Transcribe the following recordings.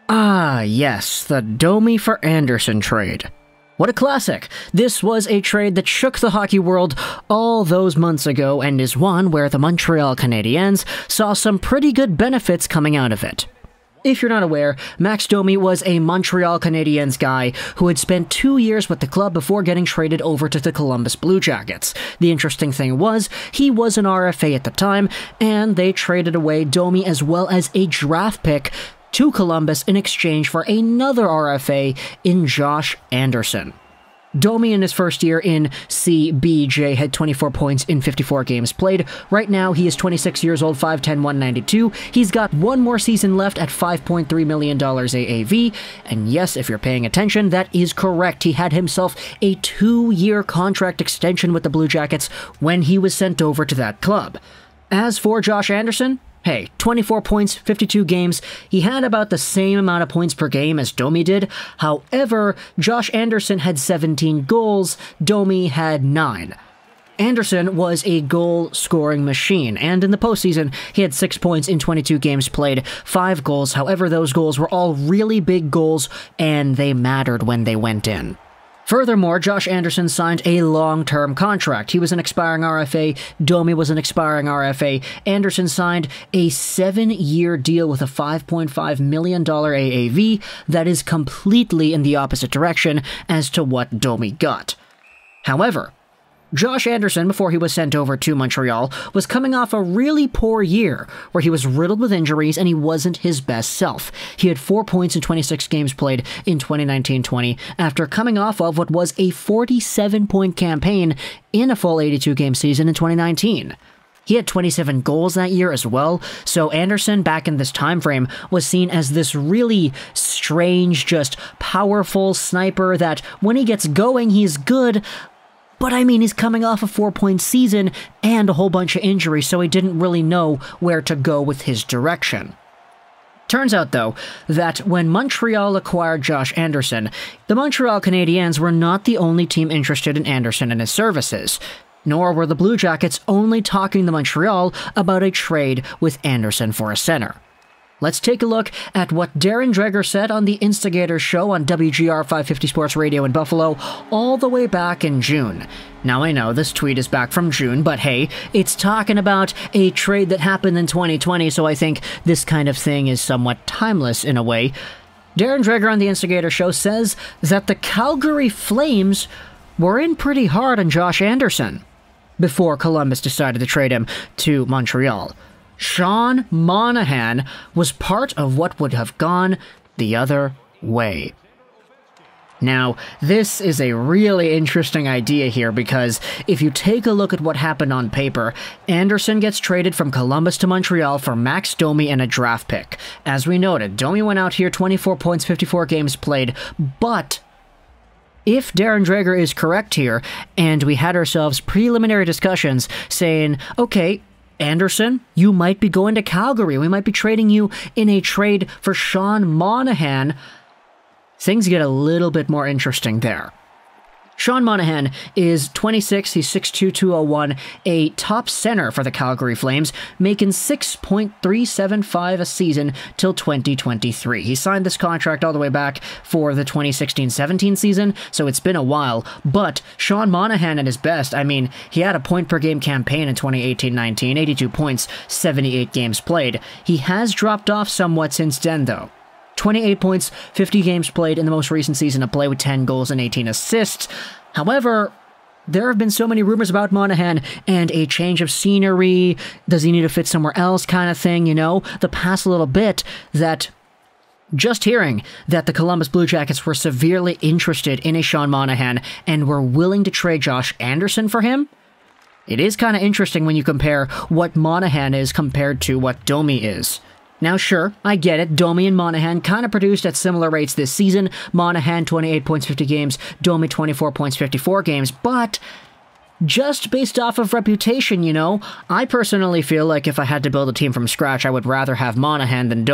Ah, yes, the Domi for Anderson trade. What a classic! This was a trade that shook the hockey world all those months ago and is one where the Montreal Canadiens saw some pretty good benefits coming out of it. If you're not aware, Max Domi was a Montreal Canadiens guy who had spent 2 years with the club before getting traded over to the Columbus Blue Jackets. The interesting thing was, he was an RFA at the time, and they traded away Domi as well as a draft pick to Columbus in exchange for another RFA in Josh Anderson. Domi in his first year in CBJ had 24 points in 54 games played. Right now, he is 26 years old, 5'10", 192. He's got one more season left at $5.3 million AAV. And yes, if you're paying attention, that is correct. He had himself a 2-year contract extension with the Blue Jackets when he was sent over to that club. As for Josh Anderson, hey, 24 points, 52 games. He had about the same amount of points per game as Domi did. However, Josh Anderson had 17 goals, Domi had 9. Anderson was a goal-scoring machine, and in the postseason, he had 6 points in 22 games played, 5 goals. However, those goals were all really big goals, and they mattered when they went in. Furthermore, Josh Anderson signed a long-term contract. He was an expiring RFA, Domi was an expiring RFA. Anderson signed a 7-year deal with a $5.5 million AAV that is completely in the opposite direction as to what Domi got. However, Josh Anderson, before he was sent over to Montreal, was coming off a really poor year, where he was riddled with injuries and he wasn't his best self. He had 4 points in 26 games played in 2019-20, after coming off of what was a 47-point campaign in a full 82-game season in 2019. He had 27 goals that year as well, so Anderson, back in this time frame, was seen as this really strange, just powerful sniper that, when he gets going, he's good. But I mean, he's coming off a 4-point season and a whole bunch of injuries, so he didn't really know where to go with his direction. Turns out, though, that when Montreal acquired Josh Anderson, the Montreal Canadiens were not the only team interested in Anderson and his services, nor were the Blue Jackets only talking to Montreal about a trade with Anderson for a center. Let's take a look at what Darren Dreger said on the Instigator show on WGR 550 Sports Radio in Buffalo all the way back in June. Now I know this tweet is back from June, but hey, it's talking about a trade that happened in 2020, so I think this kind of thing is somewhat timeless in a way. Darren Dreger on the Instigator show says that the Calgary Flames were in pretty hard on Josh Anderson before Columbus decided to trade him to Montreal. Sean Monahan was part of what would have gone the other way. Now, this is a really interesting idea here because if you take a look at what happened on paper, Anderson gets traded from Columbus to Montreal for Max Domi and a draft pick. As we noted, Domi went out here 24 points, 54 games played, but if Darren Dreger is correct here, and we had ourselves preliminary discussions saying, okay, Anderson, you might be going to Calgary. We might be trading you in a trade for Sean Monahan. Things get a little bit more interesting there. Sean Monahan is 26, he's 6'2", 201, a top center for the Calgary Flames, making $6.375 a season till 2023. He signed this contract all the way back for the 2016-17 season, so it's been a while, but Sean Monahan at his best, I mean, he had a point-per-game campaign in 2018-19, 82 points, 78 games played. He has dropped off somewhat since then, though. 28 points, 50 games played in the most recent season of play with 10 goals and 18 assists. However, there have been so many rumors about Monahan and a change of scenery, does he need to fit somewhere else kind of thing, you know, the past little bit, that just hearing that the Columbus Blue Jackets were severely interested in a Sean Monahan and were willing to trade Josh Anderson for him, it is kind of interesting when you compare what Monahan is compared to what Domi is. Now sure, I get it, Domi and Monahan kind of produced at similar rates this season, Monahan 28 points 50 games, Domi 24 points 54 games, but just based off of reputation, you know, I personally feel like if I had to build a team from scratch, I would rather have Monahan than Domi.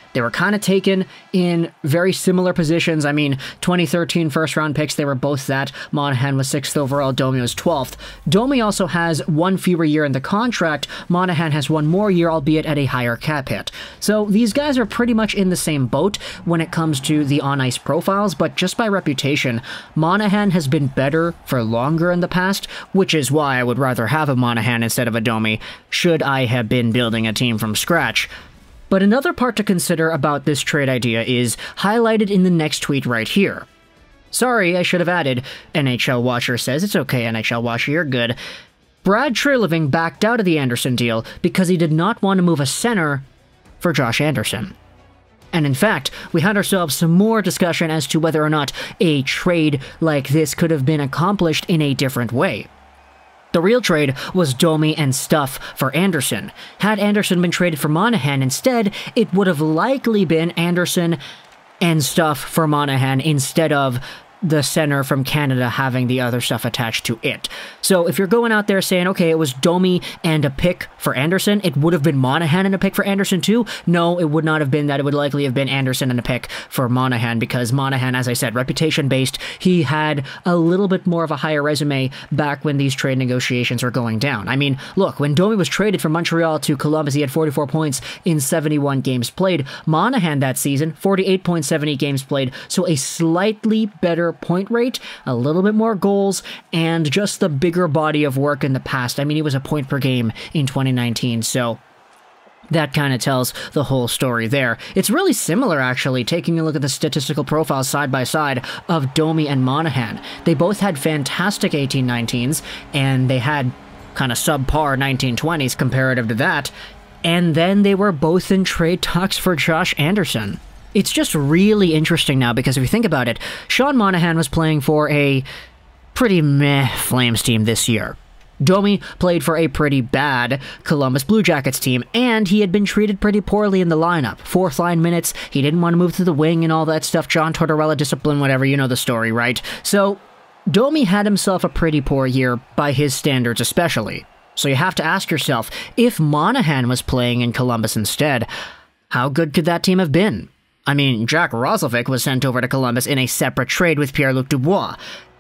They were kind of taken in very similar positions. I mean, 2013 first-round picks, they were both that. Monahan was 6th overall, Domi was 12th. Domi also has one fewer year in the contract. Monahan has one more year, albeit at a higher cap hit. So these guys are pretty much in the same boat when it comes to the on-ice profiles, but just by reputation, Monahan has been better for longer in the past, which is why I would rather have a Monahan instead of a Domi, should I have been building a team from scratch. But another part to consider about this trade idea is highlighted in the next tweet right here. Sorry, I should have added, NHL Watcher says. It's okay, NHL Watcher, you're good. Brad Treliving backed out of the Anderson deal because he did not want to move a center for Josh Anderson. And in fact, we had ourselves some more discussion as to whether or not a trade like this could have been accomplished in a different way. The real trade was Domi and Stuff for Anderson. Had Anderson been traded for Monahan instead, it would have likely been Anderson and Stuff for Monahan instead of the center from Canada having the other stuff attached to it. So if you're going out there saying, okay, it was Domi and a pick for Anderson, it would have been Monahan and a pick for Anderson too? No, it would not have been that. It would likely have been Anderson and a pick for Monahan, because Monahan, as I said, reputation-based, he had a little bit more of a higher resume back when these trade negotiations were going down. I mean, look, when Domi was traded from Montreal to Columbus, he had 44 points in 71 games played. Monahan that season, 48.70 games played, so a slightly better point rate, a little bit more goals, and just the bigger body of work in the past. I mean, he was a point per game in 2019, so that kind of tells the whole story there. It's really similar, actually, taking a look at the statistical profiles side by side of Domi and Monahan. They both had fantastic 18-19s, and they had kind of subpar 19-20s comparative to that, and then they were both in trade talks for Josh Anderson. It's just really interesting now, because if you think about it, Sean Monahan was playing for a pretty meh Flames team this year. Domi played for a pretty bad Columbus Blue Jackets team, and he had been treated pretty poorly in the lineup. Fourth line minutes, he didn't want to move to the wing and all that stuff, John Tortorella discipline, whatever, you know the story, right? So, Domi had himself a pretty poor year, by his standards especially. So you have to ask yourself, if Monahan was playing in Columbus instead, how good could that team have been? I mean, Jack Roslovic was sent over to Columbus in a separate trade with Pierre-Luc Dubois.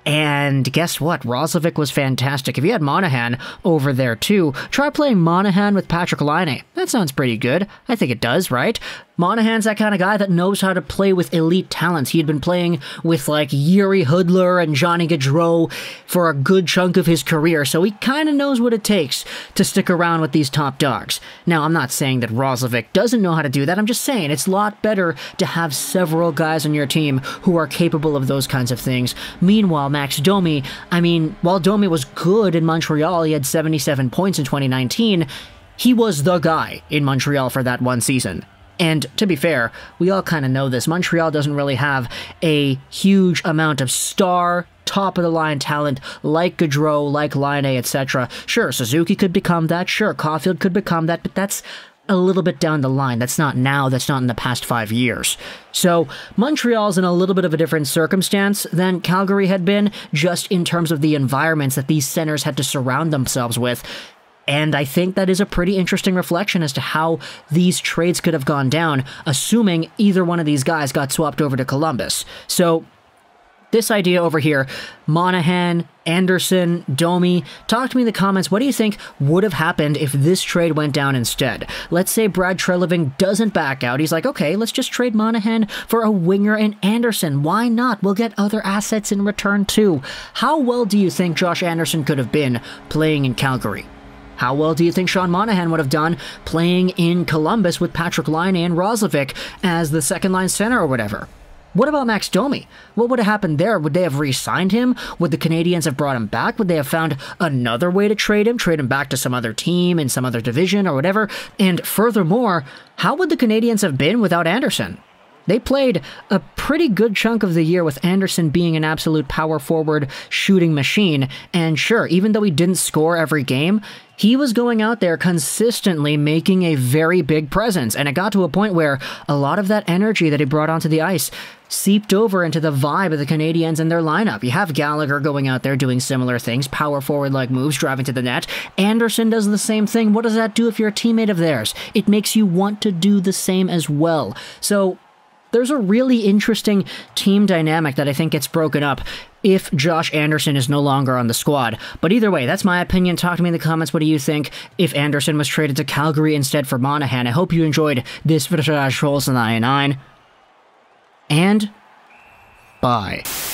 And guess what? Roslovic was fantastic. If you had Monahan over there too, try playing Monahan with Patrik Laine. That sounds pretty good. I think it does, right? Monahan's that kind of guy that knows how to play with elite talents. He had been playing with, like, Yuri Hudler and Johnny Gaudreau for a good chunk of his career, so he kind of knows what it takes to stick around with these top dogs. Now, I'm not saying that Roslovic doesn't know how to do that. I'm just saying it's a lot better to have several guys on your team who are capable of those kinds of things. Meanwhile, Max Domi, I mean, while Domi was good in Montreal, he had 77 points in 2019, he was the guy in Montreal for that one season. And to be fair, we all kind of know this. Montreal doesn't really have a huge amount of star, top-of-the-line talent like Gaudreau, like Laine, etc. Sure, Suzuki could become that. Sure, Caulfield could become that. But that's a little bit down the line. That's not now. That's not in the past 5 years. So Montreal's in a little bit of a different circumstance than Calgary had been, just in terms of the environments that these centers had to surround themselves with. And I think that is a pretty interesting reflection as to how these trades could have gone down, assuming either one of these guys got swapped over to Columbus. So, this idea over here, Monahan, Anderson, Domi, talk to me in the comments. What do you think would have happened if this trade went down instead? Let's say Brad Treliving doesn't back out. He's like, okay, let's just trade Monahan for a winger and Anderson. Why not? We'll get other assets in return too. How well do you think Josh Anderson could have been playing in Calgary? How well do you think Sean Monahan would have done playing in Columbus with Patrik Laine and Roslovic as the second-line center or whatever? What about Max Domi? What would have happened there? Would they have re-signed him? Would the Canadiens have brought him back? Would they have found another way to trade him back to some other team in some other division or whatever? And furthermore, how would the Canadiens have been without Anderson? They played a pretty good chunk of the year with Anderson being an absolute power forward shooting machine, and sure, even though he didn't score every game, he was going out there consistently making a very big presence, and it got to a point where a lot of that energy that he brought onto the ice seeped over into the vibe of the Canadiens and their lineup. You have Gallagher going out there doing similar things, power forward-like moves, driving to the net. Anderson does the same thing. What does that do if you're a teammate of theirs? It makes you want to do the same as well. So there's a really interesting team dynamic that I think gets broken up if Josh Anderson is no longer on the squad. But either way, that's my opinion. Talk to me in the comments. What do you think if Anderson was traded to Calgary instead for Monahan? I hope you enjoyed this Virtual Trolls 99. And bye.